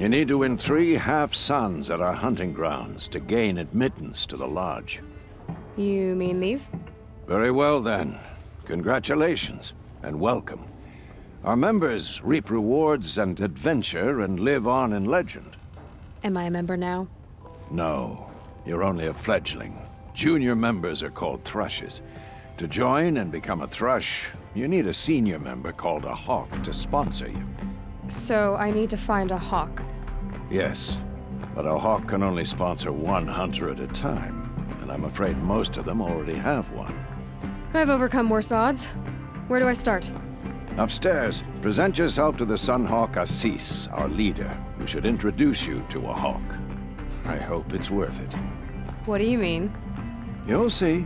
You need to win 3 half-suns at our hunting grounds to gain admittance to the lodge. You mean these? Very well then. Congratulations, and welcome. Our members reap rewards and adventure and live on in legend. Am I a member now? No, you're only a fledgling. Junior members are called thrushes. To join and become a thrush, you need a senior member called a hawk to sponsor you. So I need to find a hawk. Yes, but a hawk can only sponsor 1 hunter at a time, and I'm afraid most of them already have one. I've overcome worse odds. Where do I start? Upstairs, present yourself to the Sunhawk Assis, our leader, who should introduce you to a hawk. I hope it's worth it. What do you mean? You'll see.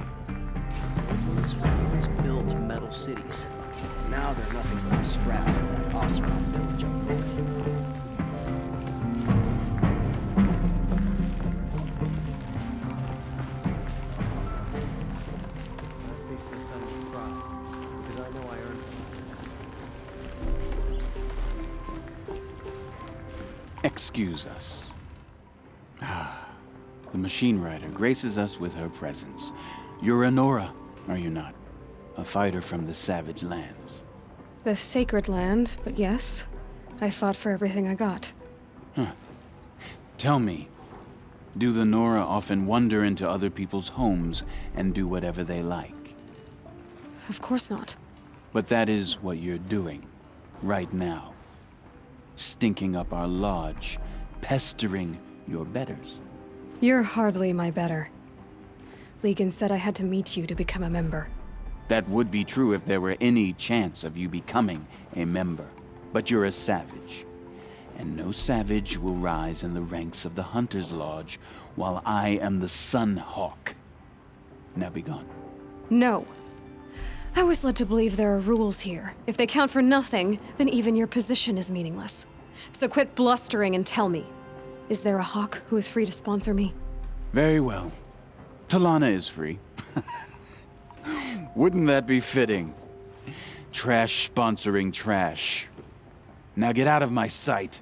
Once built metal cities. Now they're nothing but scraps for that Osram village up north. Excuse us. The machine rider graces us with her presence. You're a Nora, are you not? A fighter from the savage lands. The sacred land, but yes. I fought for everything I got. Huh. Tell me, do the Nora often wander into other people's homes and do whatever they like? Of course not. But that is what you're doing, right now. Stinking up our lodge, pestering your betters. You're hardly my better. Legan said I had to meet you to become a member. That would be true if there were any chance of you becoming a member. But you're a savage. And no savage will rise in the ranks of the Hunter's Lodge while I am the Sun Hawk. Now be gone. No. I was led to believe there are rules here. If they count for nothing, then even your position is meaningless. So quit blustering and tell me. Is there a hawk who is free to sponsor me? Very well. Talana is free. Wouldn't that be fitting? Trash sponsoring trash. Now get out of my sight.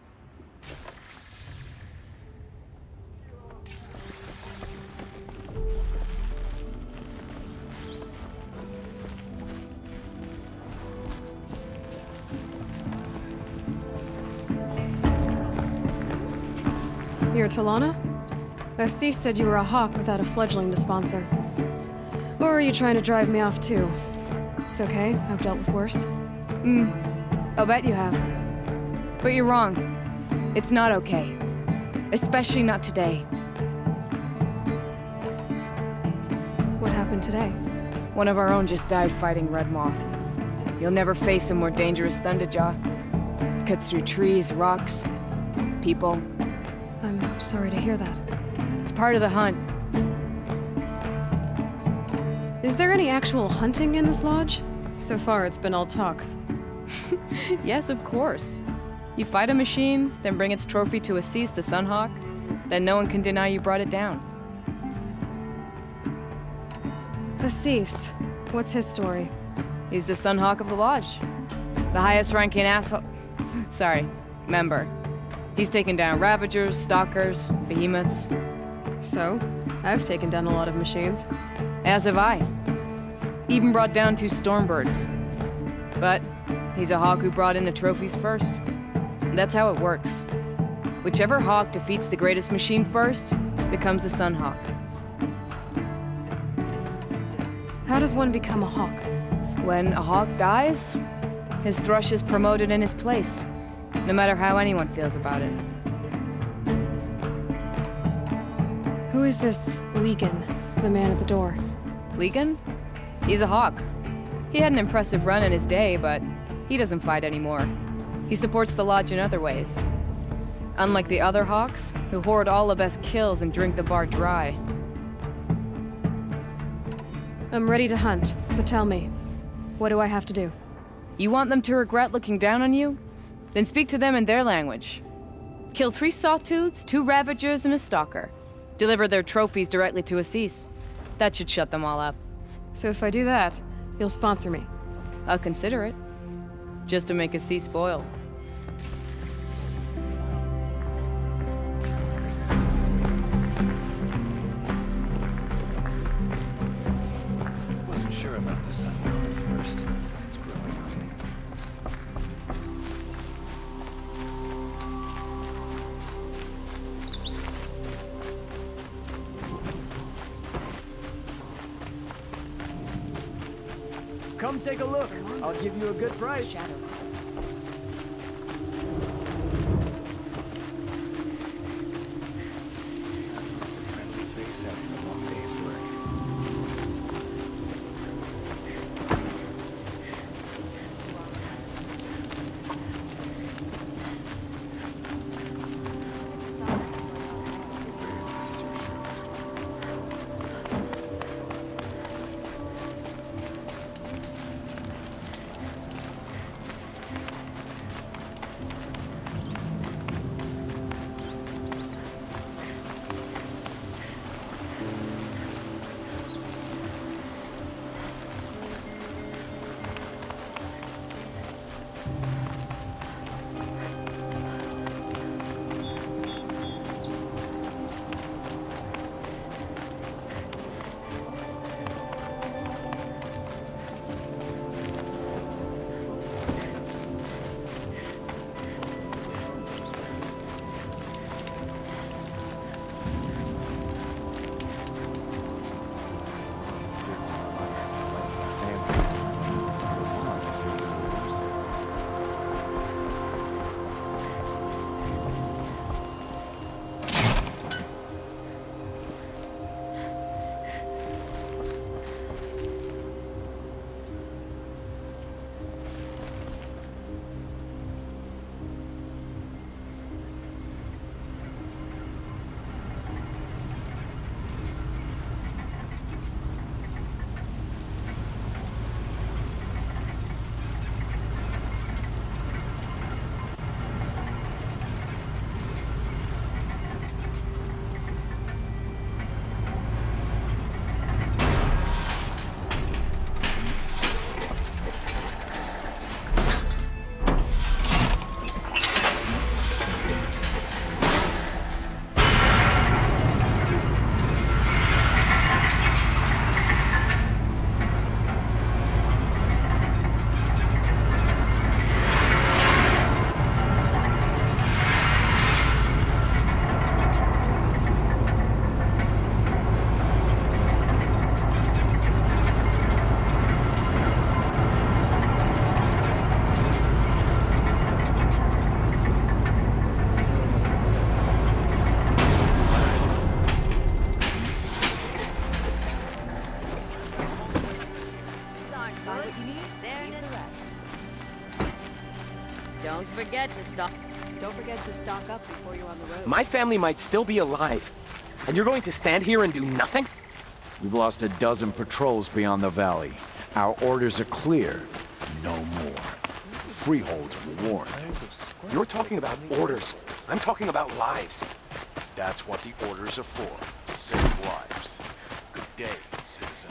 You're Talana? Assis said you were a hawk without a fledgling to sponsor. Or are you trying to drive me off too? It's okay, I've dealt with worse. I'll bet you have. But you're wrong. It's not okay. Especially not today. What happened today? One of our own just died fighting Red Maw. You'll never face a more dangerous Thunderjaw. Cuts through trees, rocks, people. I'm sorry to hear that. It's part of the hunt. Is there any actual hunting in this lodge? So far, it's been all talk. Yes, of course. You fight a machine, then bring its trophy to Assis the Sunhawk, then no one can deny you brought it down. Assis, what's his story? He's the Sunhawk of the Lodge. The highest ranking member. He's taken down Ravagers, Stalkers, Behemoths. So, I've taken down a lot of machines. As have I. Even brought down 2 Stormbirds. But he's a hawk who brought in the trophies first. And that's how it works. Whichever hawk defeats the greatest machine first becomes the Sunhawk. How does one become a hawk? When a hawk dies, his thrush is promoted in his place, no matter how anyone feels about it. Who is this Legan, the man at the door? Legan? He's a hawk. He had an impressive run in his day, but he doesn't fight anymore. He supports the lodge in other ways. Unlike the other hawks, who hoard all the best kills and drink the bar dry. I'm ready to hunt, so tell me, what do I have to do? You want them to regret looking down on you? Then speak to them in their language. Kill 3 Sawtooths, 2 Ravagers, and a Stalker. Deliver their trophies directly to Assis. That should shut them all up. So if I do that, you'll sponsor me? I'll consider it. Just to make Assis spoil. Come take a look. I'll give you a good price. Don't forget to stock up before you're on the road. My family might still be alive, and you're going to stand here and do nothing? We've lost a dozen patrols beyond the valley. Our orders are clear. No more. Freeholds were warned. You're talking about orders. I'm talking about lives. That's what the orders are for, to save lives. Good day, citizen.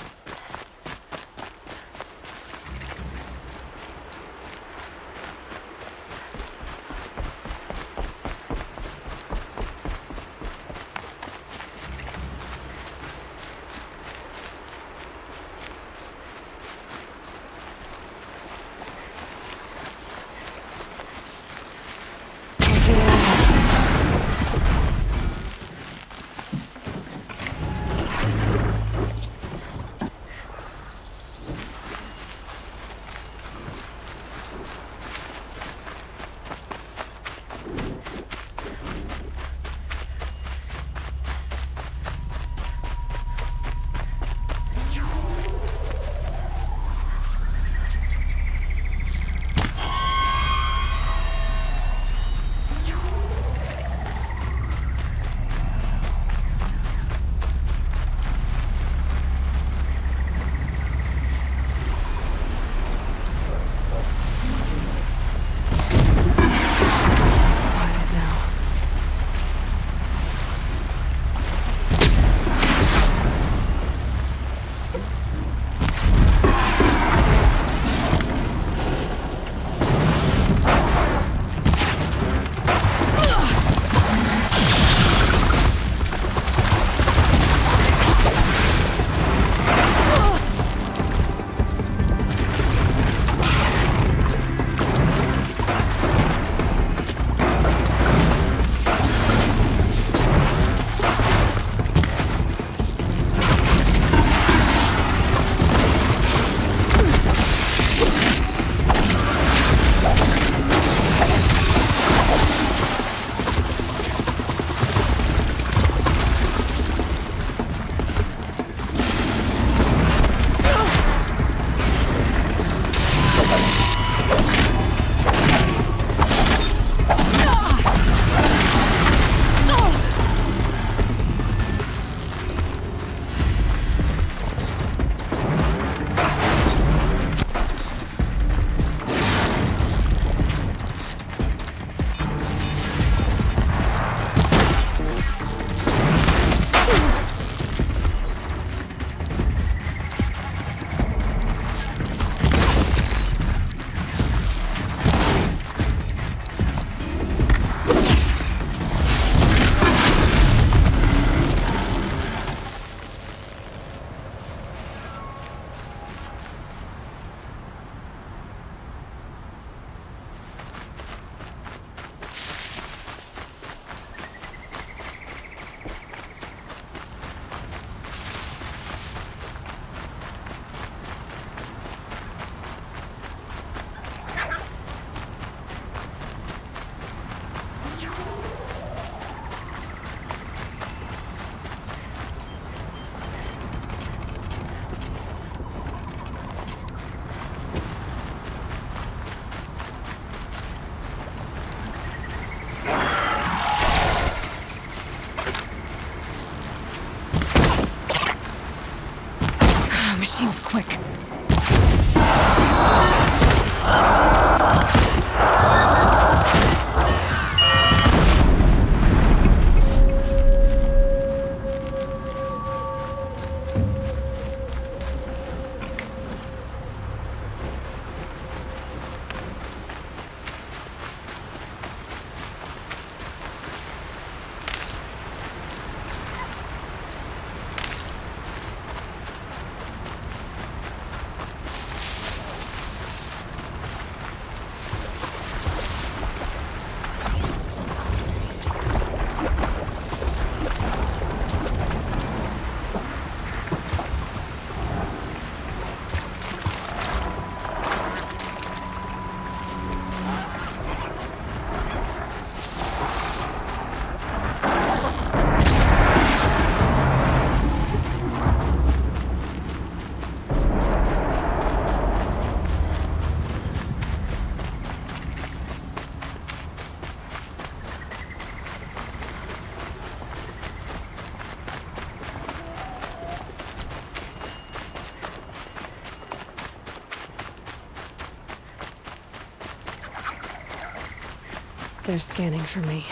machines quick. They're scanning for me.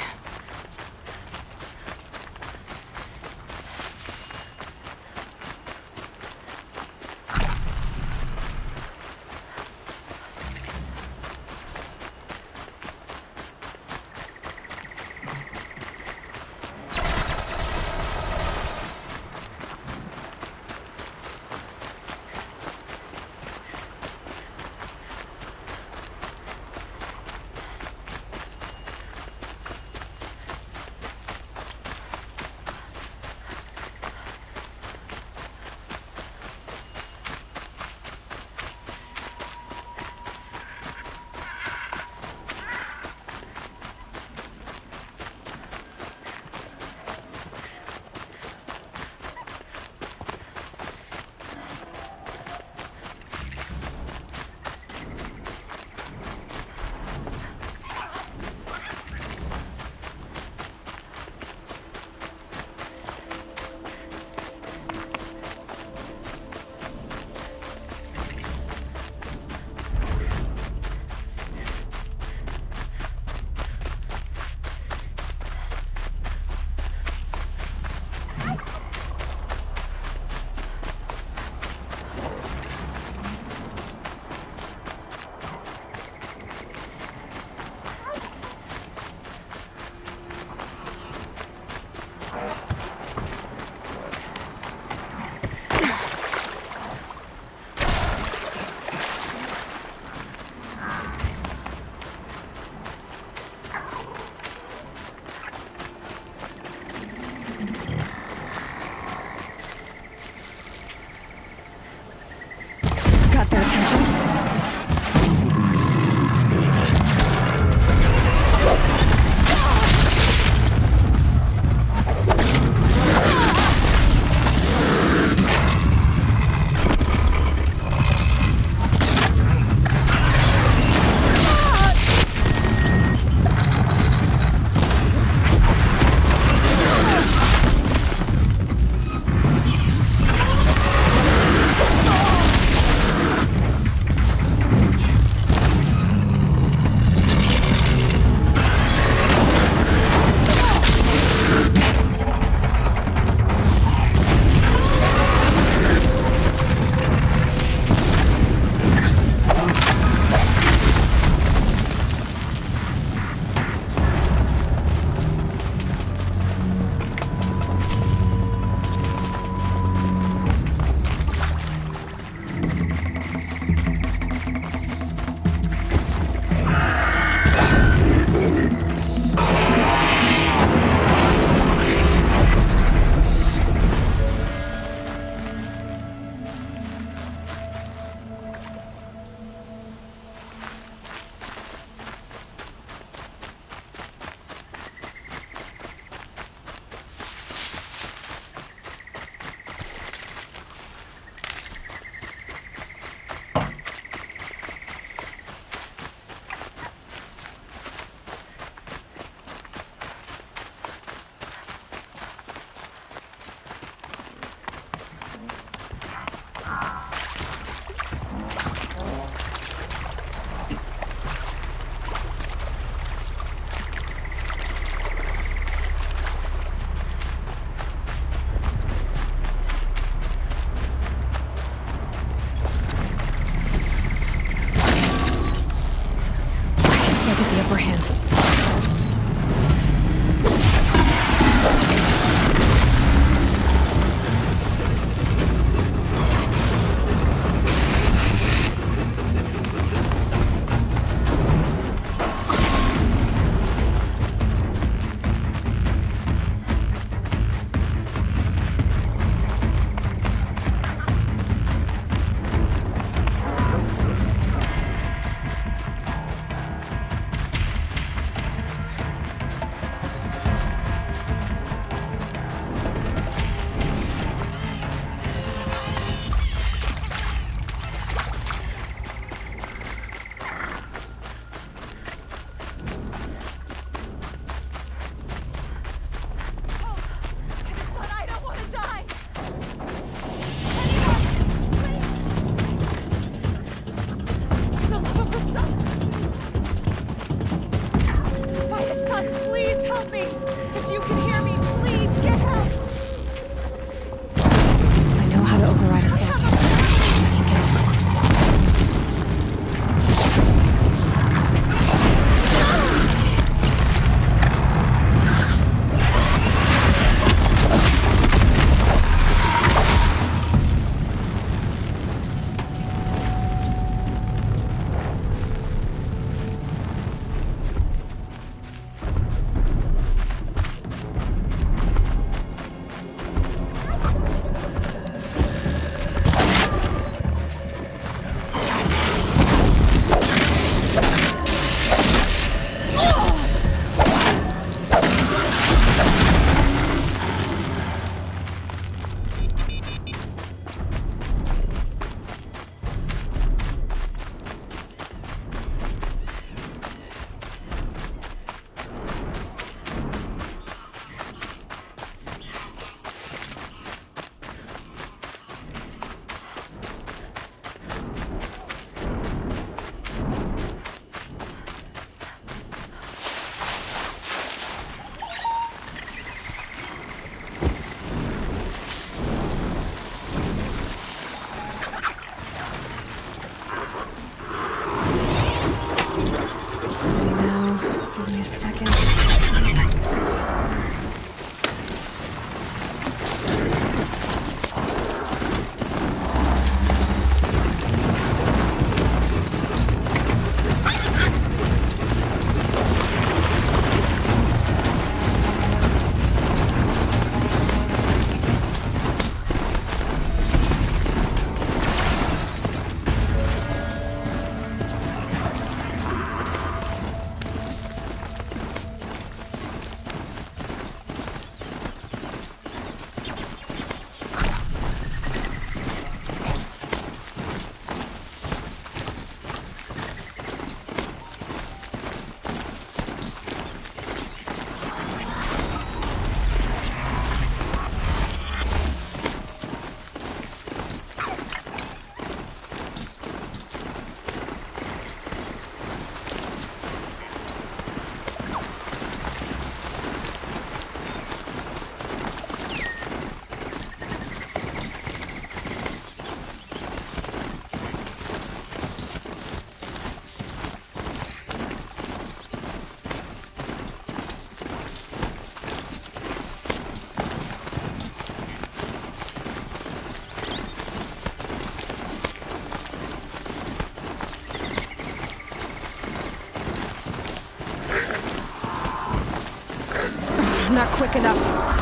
not quick enough.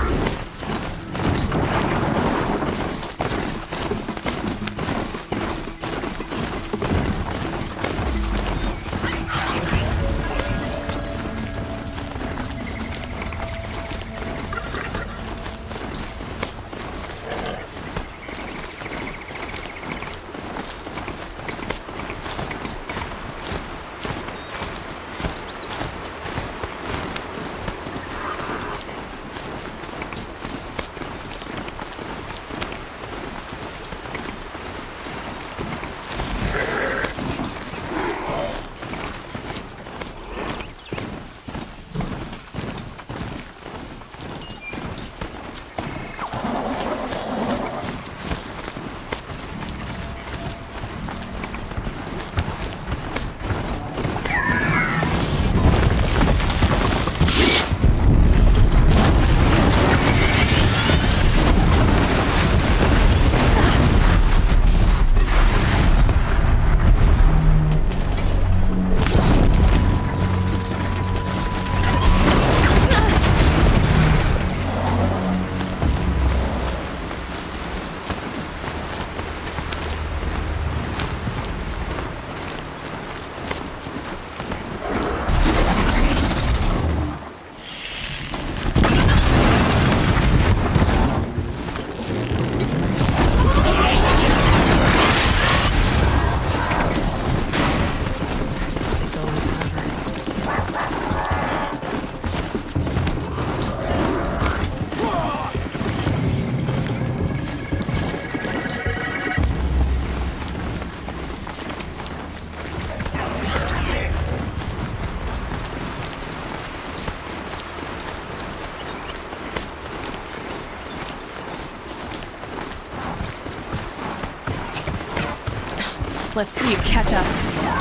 Let's see you catch us.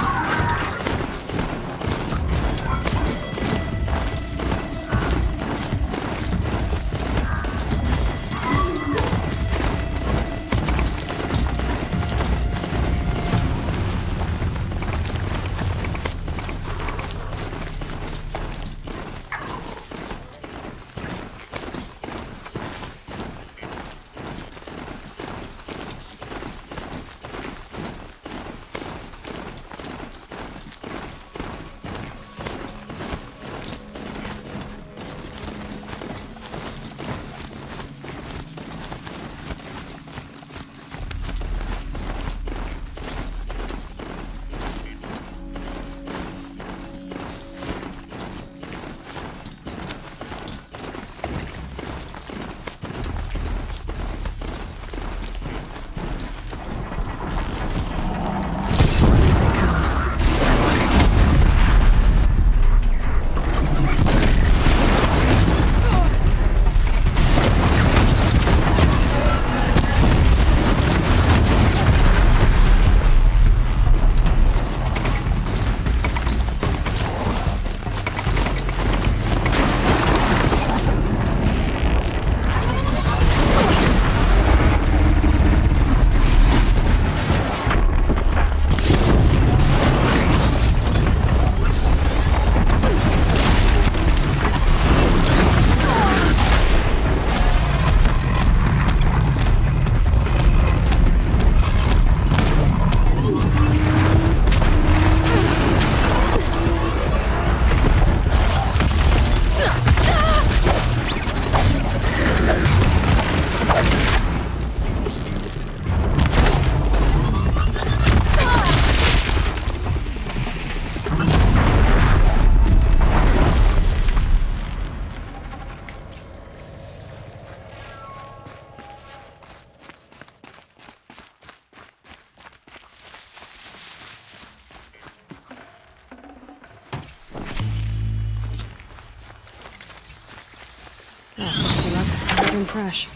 Fresh.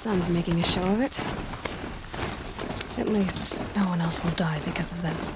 Sun's making a show of it. At least, no one else will die because of them.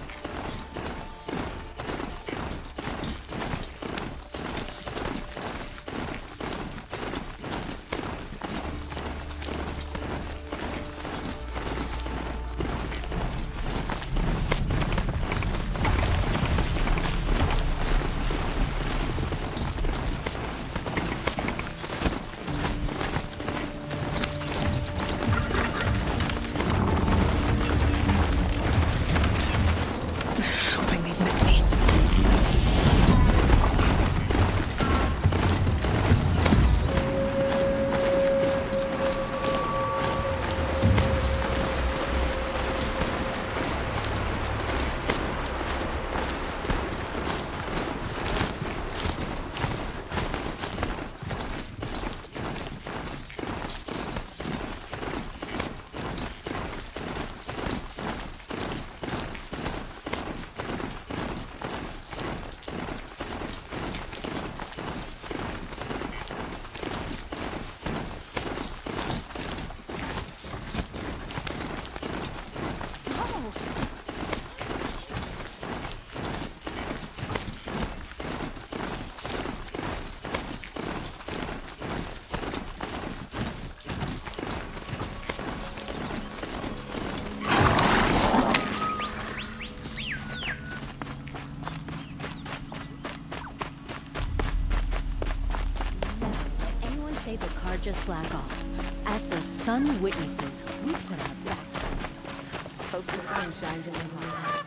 Just slack off. As the sun witnesses, we put our best. Hope the sun shines in your heart.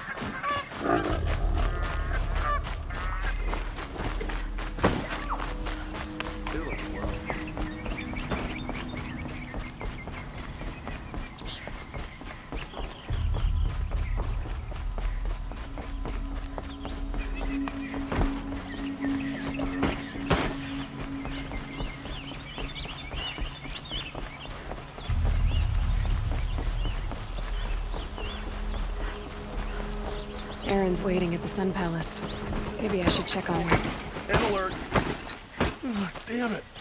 Errand's waiting at the Sun Palace. Maybe I should check on him. An alert! Oh, damn it!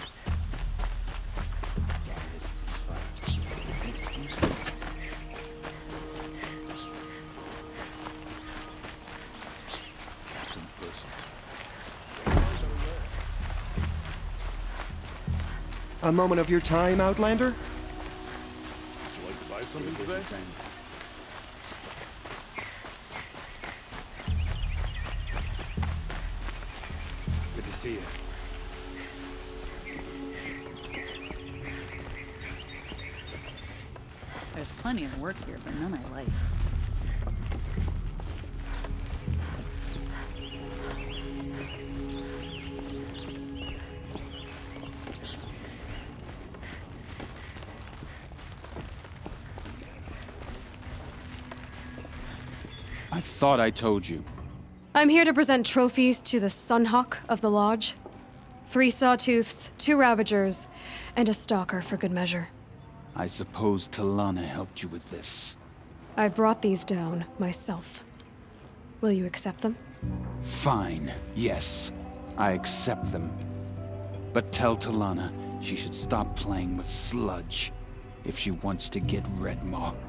A moment of your time, Outlander? Would you like to buy something today? Good to see you. There's plenty of work here, but none I like. I thought I told you. I'm here to present trophies to the Sunhawk of the Lodge. 3 Sawtooths, 2 Ravagers, and a Stalker for good measure. I suppose Talana helped you with this. I brought these down myself. Will you accept them? Fine, yes. I accept them. But tell Talana she should stop playing with sludge if she wants to get Redmaw.